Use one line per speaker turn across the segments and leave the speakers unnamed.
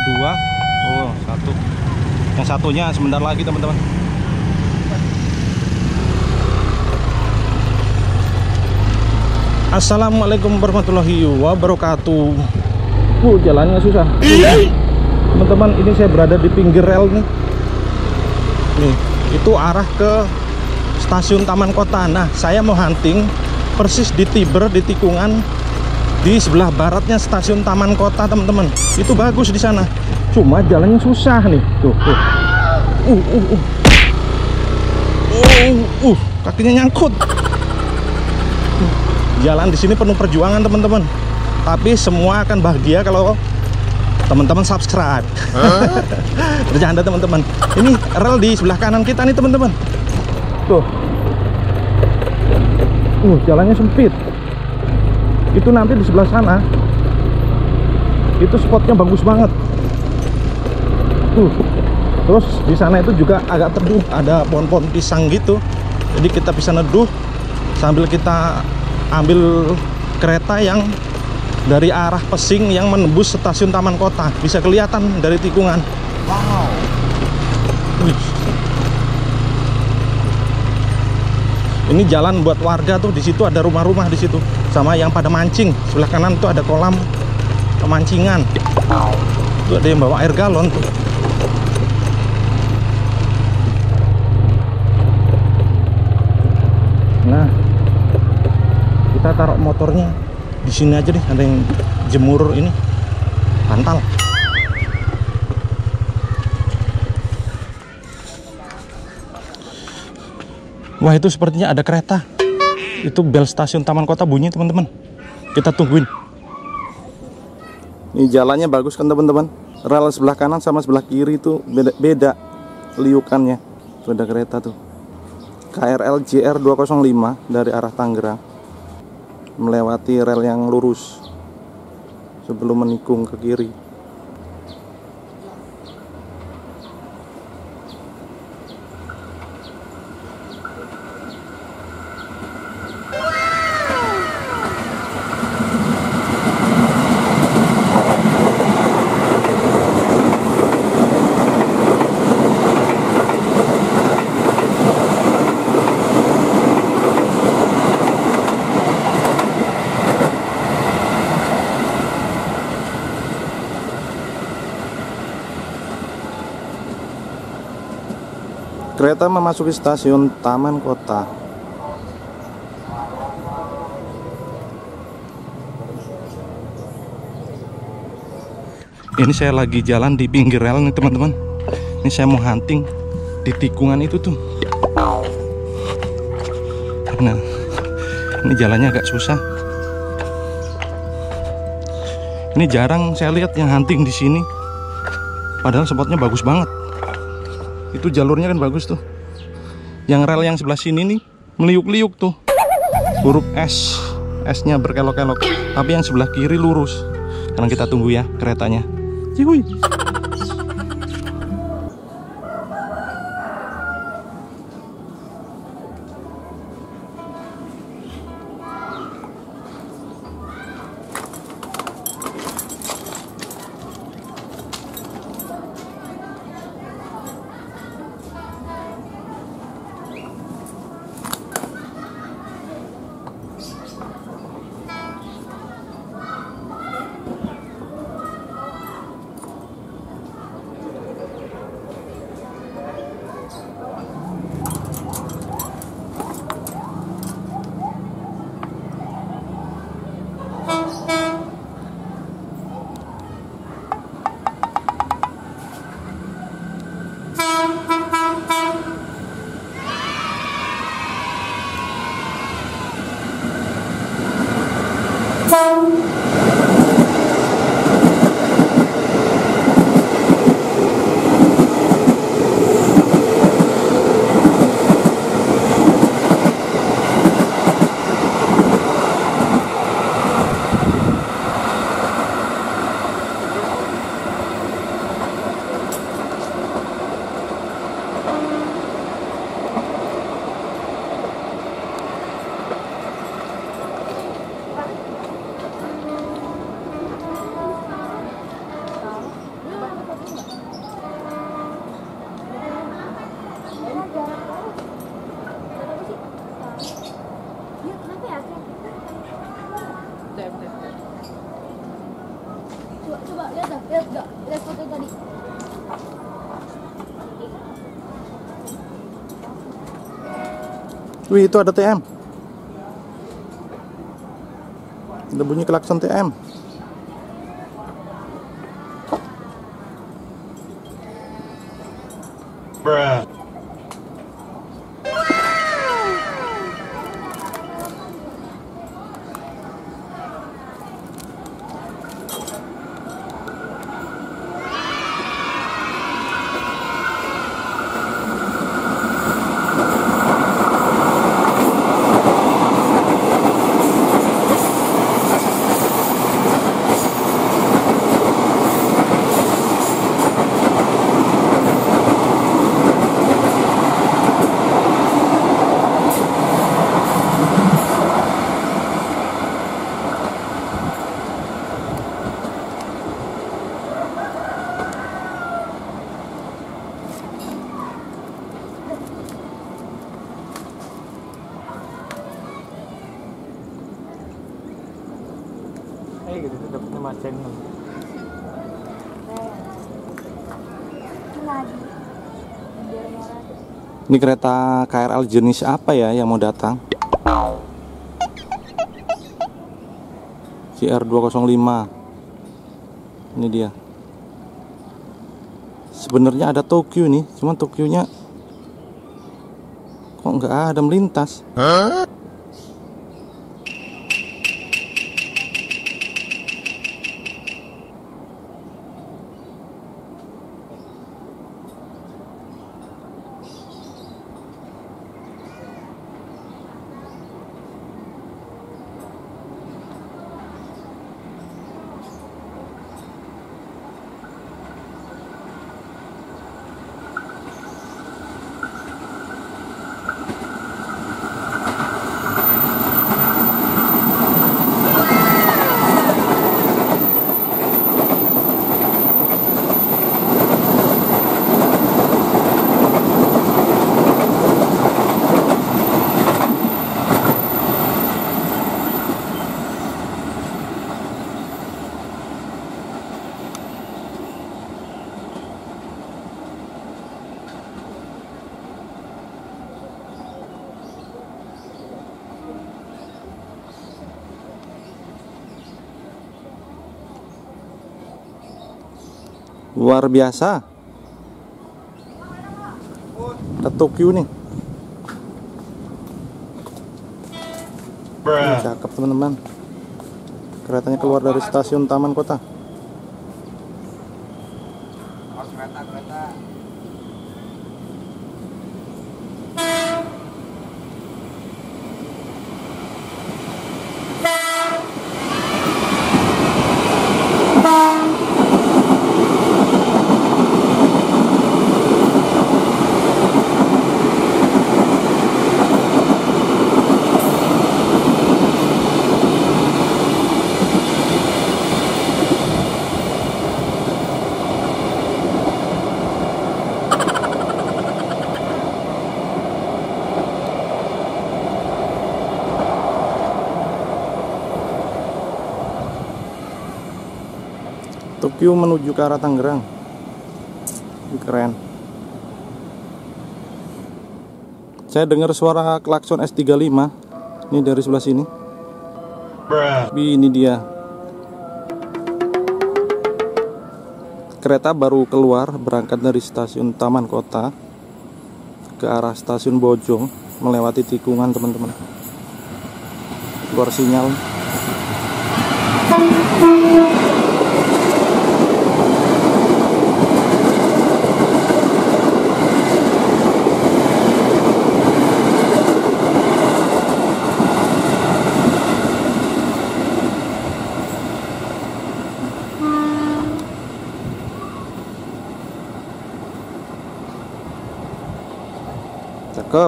dua. Oh, satu. Yang satunya sebentar lagi teman-teman. Assalamualaikum warahmatullahi wabarakatuh. Jalannya susah. Teman-teman, ini saya berada di pinggir rel nih. Nih, itu arah ke stasiun Taman Kota. Nah, saya mau hunting persis di Tiber, di tikungan di sebelah baratnya stasiun Taman Kota, teman-teman. Itu bagus di sana. Cuma jalannya susah nih. Tuh. Kakinya nyangkut. Jalan di sini penuh perjuangan, teman-teman. Tapi semua akan bahagia kalau teman-teman subscribe. Bercanda, teman-teman. Ini rel di sebelah kanan kita nih, teman-teman. Tuh. Jalannya sempit. Itu nanti di sebelah sana. Itu spotnya bagus banget. Terus di sana itu juga agak teduh, ada pohon-pohon pisang gitu. Jadi kita bisa neduh sambil kita ambil kereta yang dari arah Pesing yang menembus stasiun Taman Kota. Bisa kelihatan dari tikungan. Wow. Ini jalan buat warga tuh, di situ ada rumah-rumah di situ. Sama yang pada mancing. Sebelah kanan tuh ada kolam pemancingan. Tuh ada yang bawa air galon tuh. Nah, kita taruh motornya di sini aja deh. Ada yang jemur ini pantal. Wah, itu sepertinya ada kereta. Itu bel stasiun Taman Kota bunyi, teman-teman. Kita tungguin. Ini jalannya bagus kan, teman-teman. Rel sebelah kanan sama sebelah kiri itu beda liukannya. Itu ada kereta tuh. KRL JR 205 dari arah Tangerang melewati rel yang lurus sebelum menikung ke kiri. Kereta memasuki stasiun Taman Kota. Ini saya lagi jalan di pinggir rel nih, teman-teman. Ini saya mau hunting di tikungan itu tuh. Nah, ini jalannya agak susah. Ini jarang saya lihat yang hunting di sini. Padahal spotnya bagus banget. Itu jalurnya kan bagus tuh. Yang rel yang sebelah sini nih meliuk-liuk tuh. Huruf S, S-nya berkelok-kelok. Tapi yang sebelah kiri lurus. Sekarang kita tunggu ya keretanya. Cihuy.
lihat gak? Lihat foto tadi.
Wih, itu ada TM. Ada bunyi klakson TM. Bruh. Gitu tuh dapetnya macet. Ini kereta KRL jenis apa ya yang mau datang? CR205. Ini dia. Sebenarnya ada Tokyo nih, cuman Tokyo-nya kok nggak ada melintas. Luar biasa. Ada Tokyo nih. Cakep teman-teman. Keretanya keluar dari stasiun Taman Kota.
Kereta.
Tokyo menuju ke arah Tangerang. Keren. Saya dengar suara klakson S35. Ini dari sebelah sini. Ini dia. Kereta baru keluar berangkat dari stasiun Taman Kota ke arah stasiun Bojong, melewati tikungan teman-teman. Keluar sinyal. Cakep.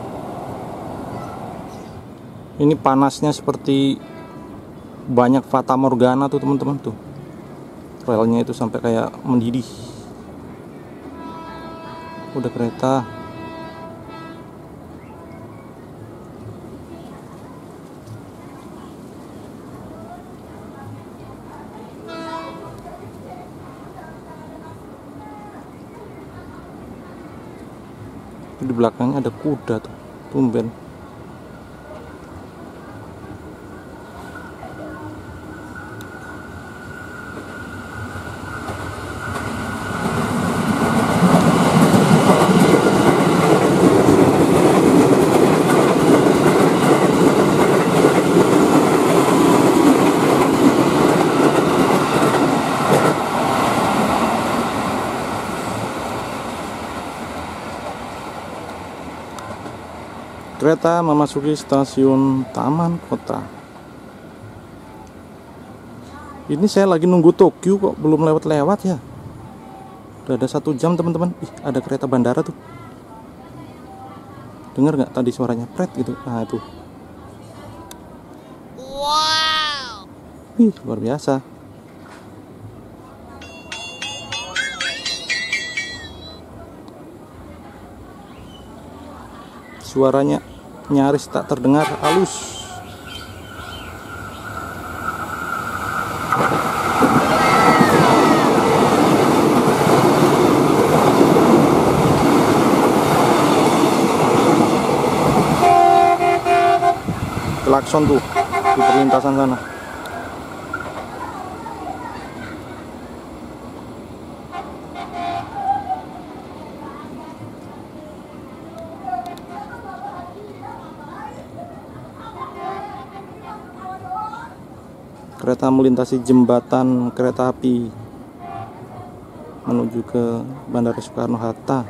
Ini panasnya seperti banyak fata morgana tuh teman-teman tuh. Relnya itu sampai kayak mendidih. Udah kereta. Di belakangnya ada kuda tuh, tumben. Kereta memasuki stasiun Taman Kota. Ini saya lagi nunggu Tokyo kok belum lewat-lewat ya. Udah ada 1 jam teman-teman. Ih, ada kereta bandara tuh. Dengar nggak tadi suaranya pret gitu? Nah itu. Wow. Ih, luar biasa. Suaranya nyaris tak terdengar halus. Klakson tuh di perlintasan sana. Kereta melintasi jembatan kereta api menuju ke Bandara Soekarno-Hatta.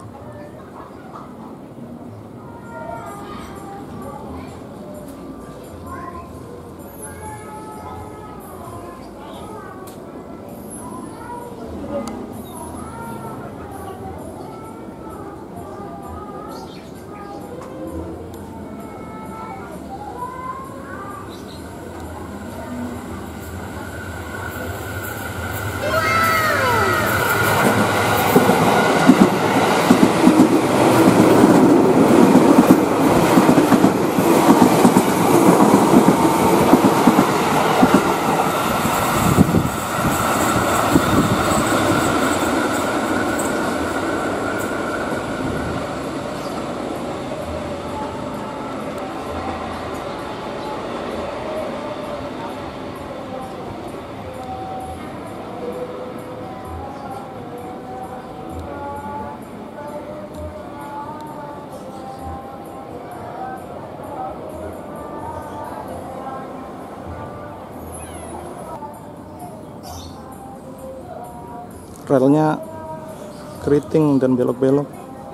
Relnya keriting dan belok-belok.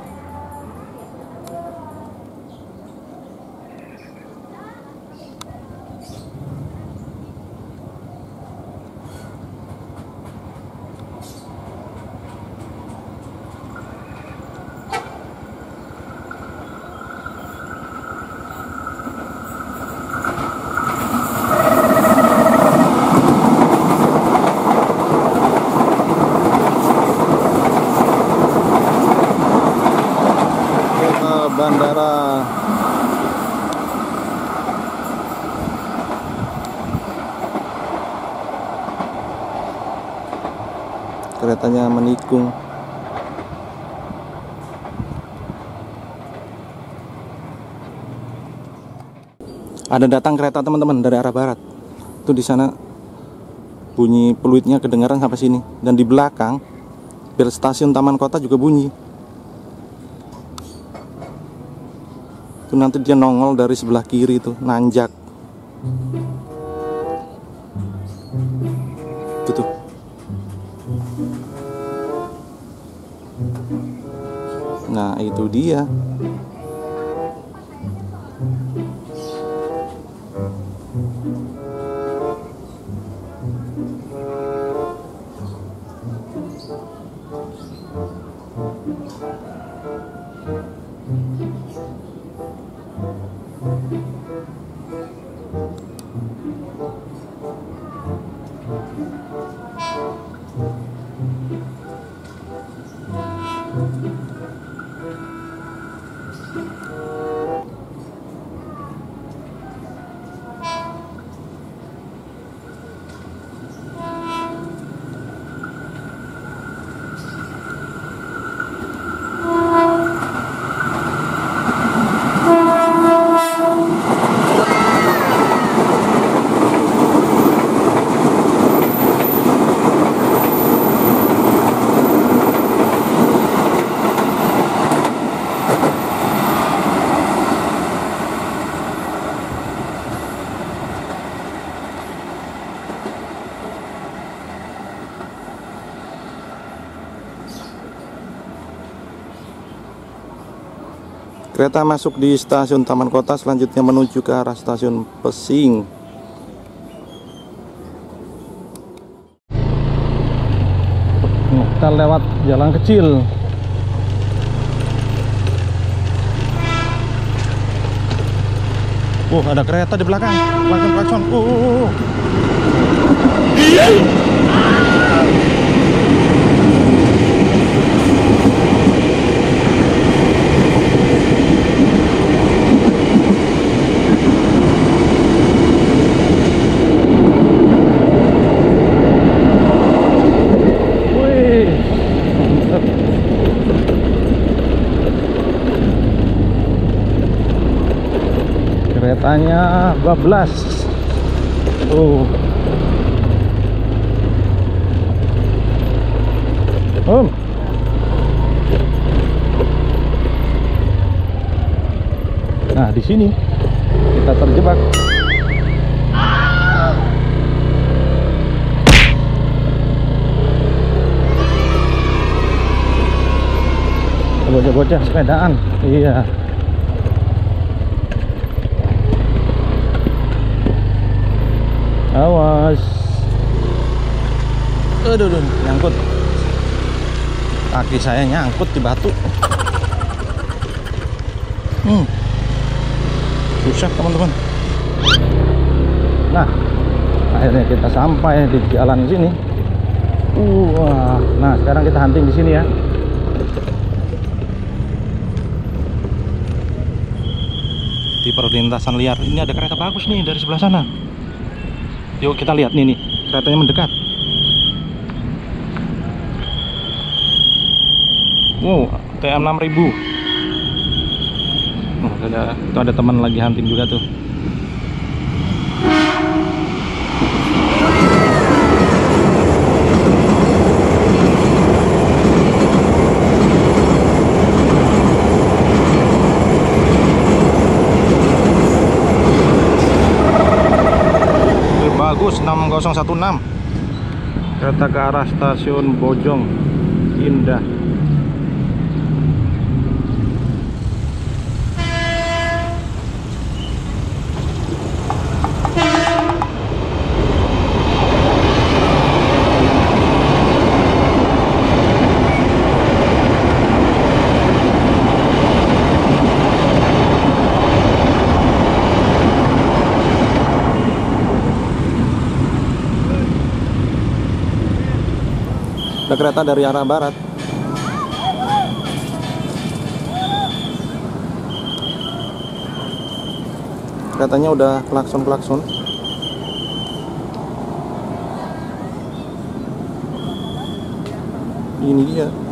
Bandara keretanya menikung. Ada datang kereta teman-teman dari arah barat. Tuh di sana bunyi peluitnya kedengaran sampai sini, dan di belakang bel stasiun Taman Kota juga bunyi. Itu nanti dia nongol dari sebelah kiri tuh, nanjak. Itu tuh. Nah, itu dia. Kereta masuk di stasiun Taman Kota, selanjutnya menuju ke arah stasiun Pesing. Kita lewat jalan kecil. Ada kereta di belakang. Klakson. Keretanya bablas. Nah, di sini kita terjebak. Bocah-bocah sepedaan. Iya. Awas. Aduh, nyangkut. Kaki saya nyangkut di batu. Susah, teman-teman. Nah, akhirnya kita sampai di jalan sini. Nah, sekarang kita hunting di sini ya. Di perlintasan liar. Ini ada kereta bagus nih dari sebelah sana. Yuk kita lihat nih, keretanya mendekat. TM 6000. Itu ada teman lagi hunting juga tuh. Bagus 6016. Kereta ke arah stasiun Bojong Indah. Ada kereta dari arah barat. Keretanya udah klakson. Ini dia.